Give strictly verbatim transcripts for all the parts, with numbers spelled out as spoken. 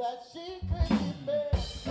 that she couldn't bear.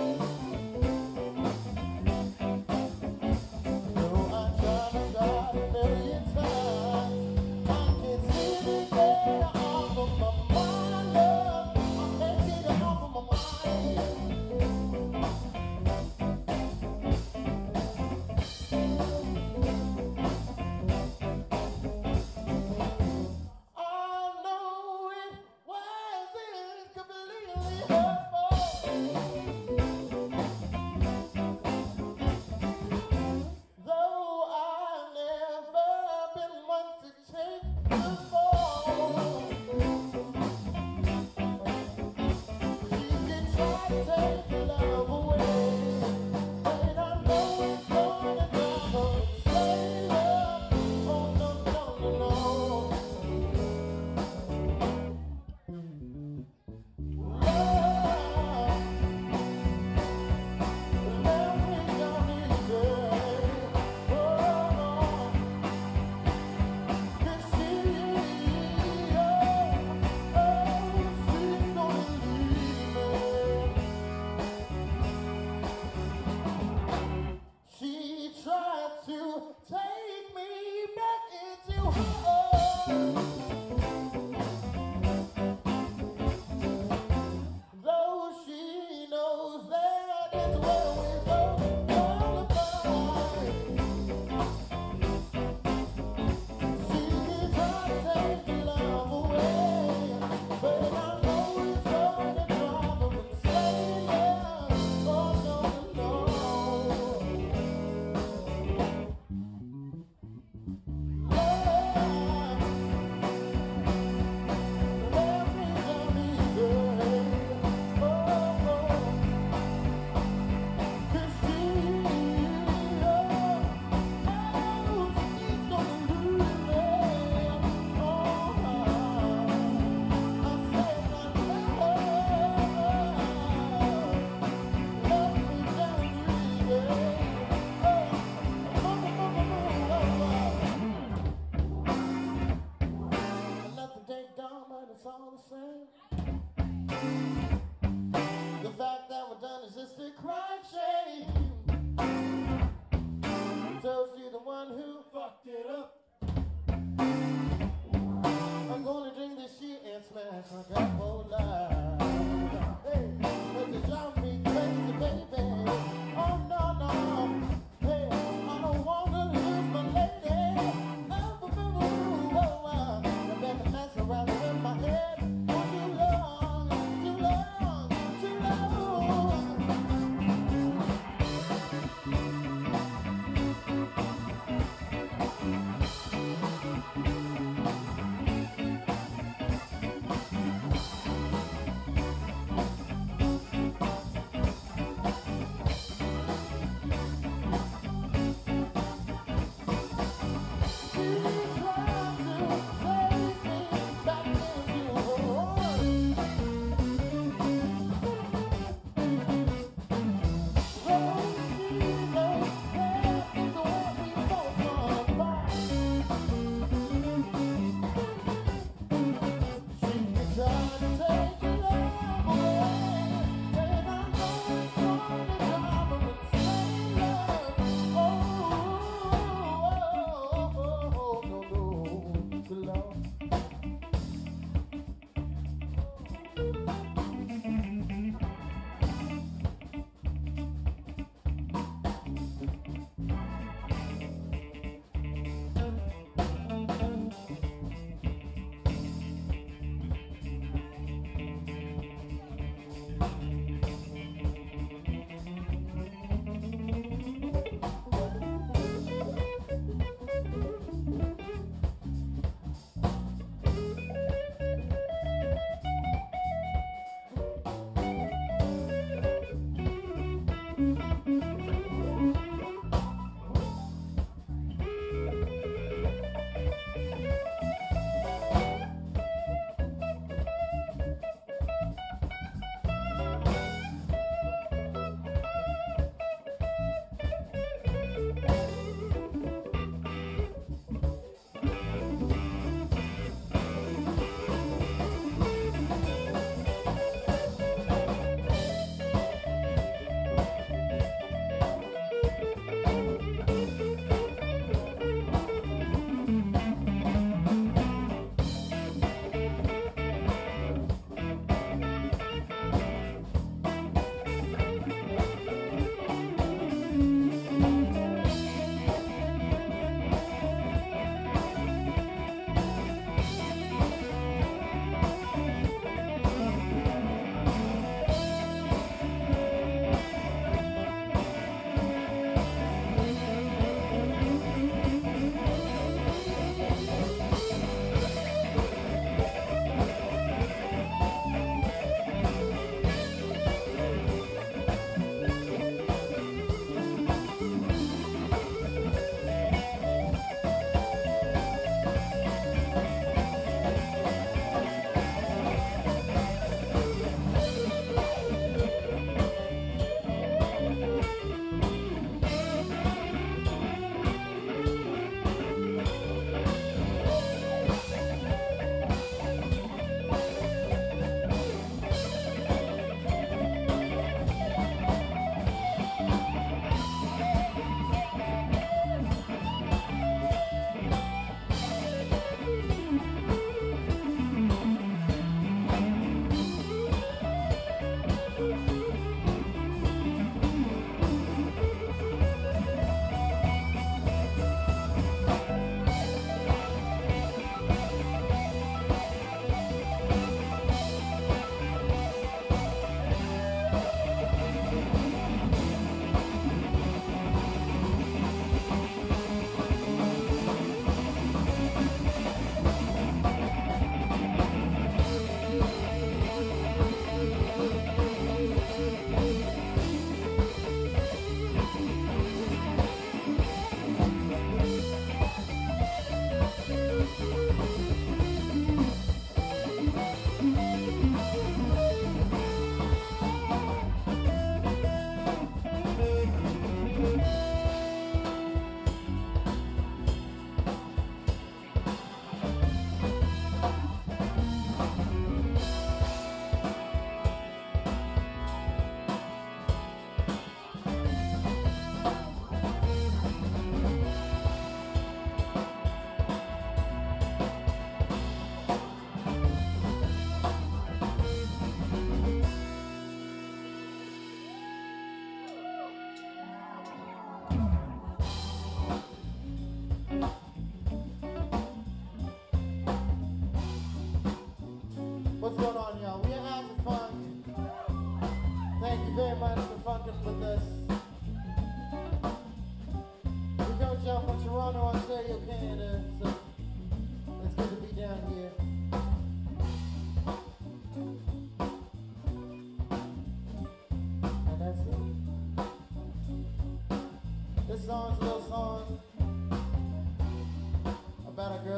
Though I tried and tried a million times, I can't seem to get her off of my mind, love. I can't get her off of my mind. It's all the same. The fact that we're done is just a crying shame. Tells you the one who fucked it up. I'm gonna drink this shit and smash my goddamn life. Hey, but you drive me crazy, baby. Oh no, no. Hey, I don't wanna lose my lady. Oh, boo, boo, boo, oh, uh, I better mess around with my head. For too long, too long.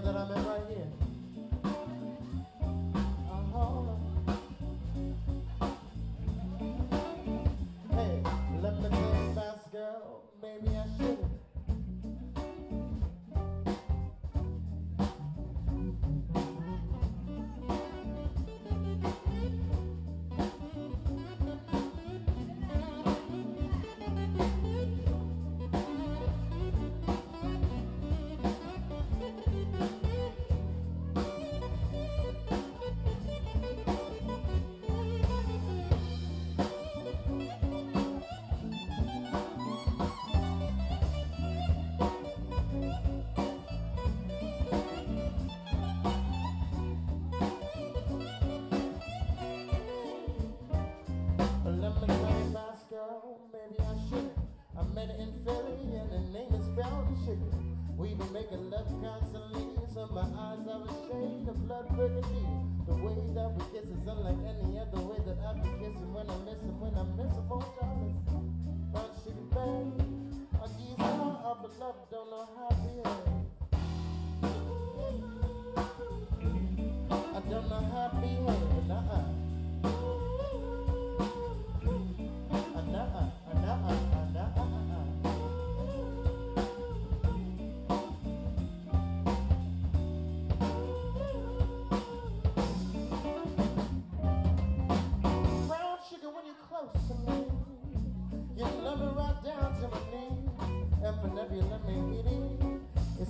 neighborhood that I'm in right here. Uh-huh. Hey, let me tell you fast, girl, maybe I shouldn't. Maybe I shouldn't. I met her in Philly and her name is Fountain Sugar. We been making love constantly, so my eyes are a shade of blood burgundy. The way that we kiss is unlike any other way that I've been kissing. When I miss him, when I miss him, oh darling, Fountain Sugar, babe. I give you all of the love, don't know how to behave. I don't know how to behave, nuh-uh. You love me right down to my knees, and whenever you let me hit it,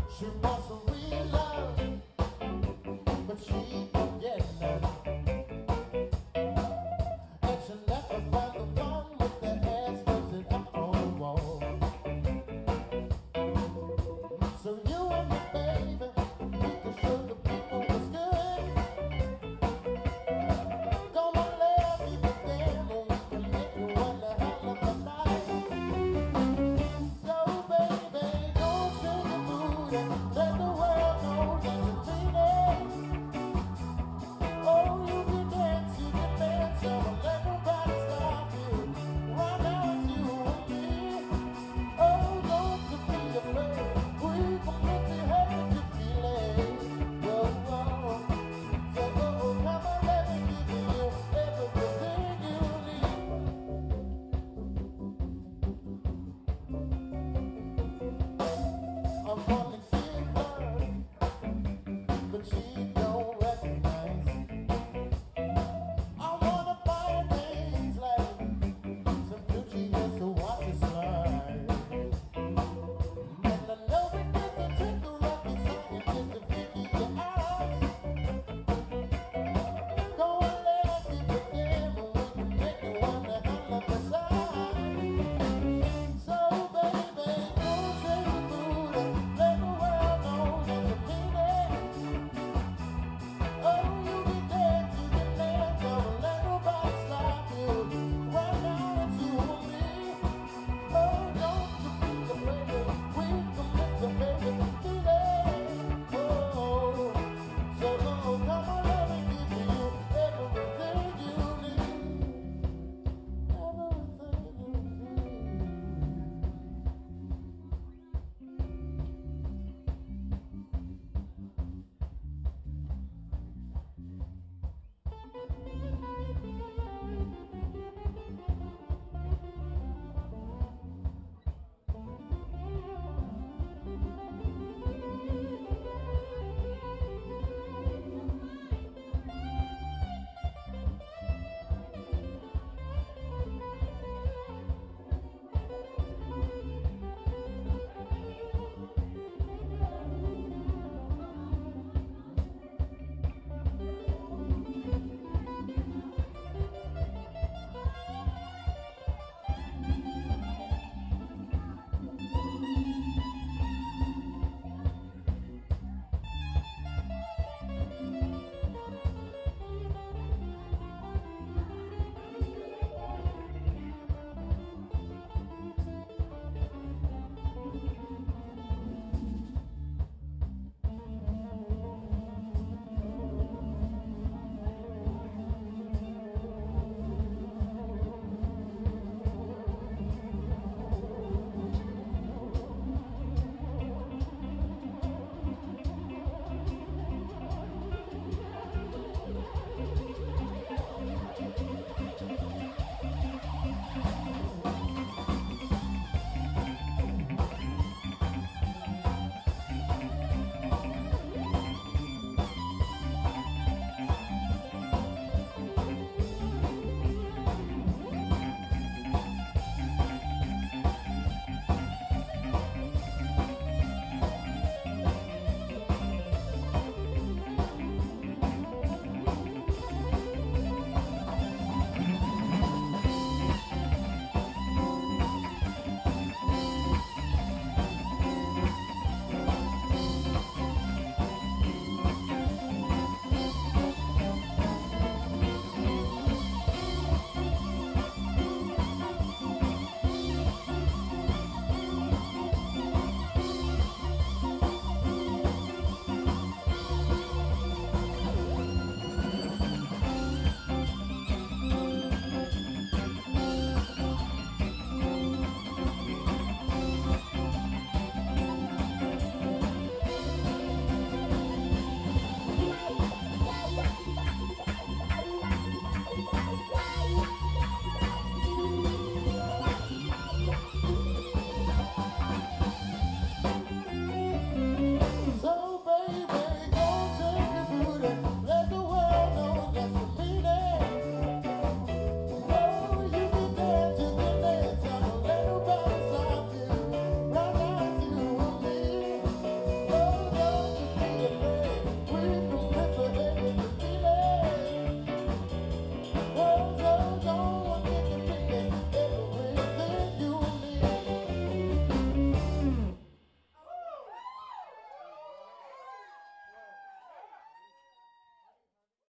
She wants some real love, but she don't get none. And she never found the one with the ass busted up on the wall. So you and me, baby, we can show the people what's good. Gonna love you to damn, and we can make you wonder how long the night. So baby, don't change your mood and let the